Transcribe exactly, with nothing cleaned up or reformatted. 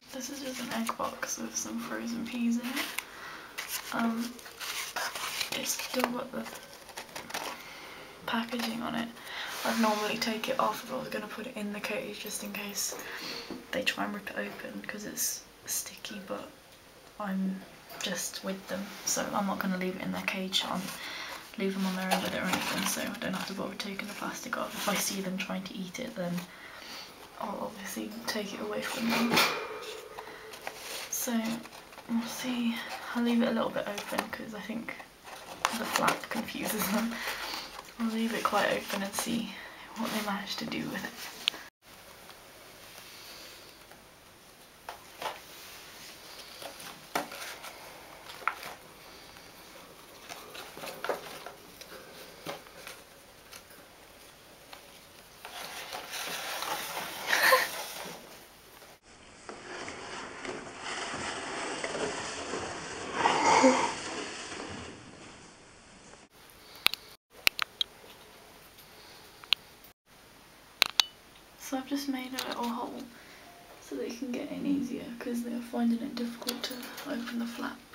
this is just an egg box with some frozen peas in it. Um, it's still got the packaging on it. I'd normally take it off if I was going to put it in the cage just in case they try and rip it open because it's sticky, but I'm just with them, so I'm not going to leave it in their cage. I'll leave them on their own with it or anything, so I don't have to bother taking the plastic off. If I see them trying to eat it, then I'll obviously take it away from them. So we'll see. I'll leave it a little bit open because I think the flap confuses them. I'll leave it quite open and see what they manage to do with it. So I've just made a little hole so they can get in easier because they're finding it difficult to open the flap.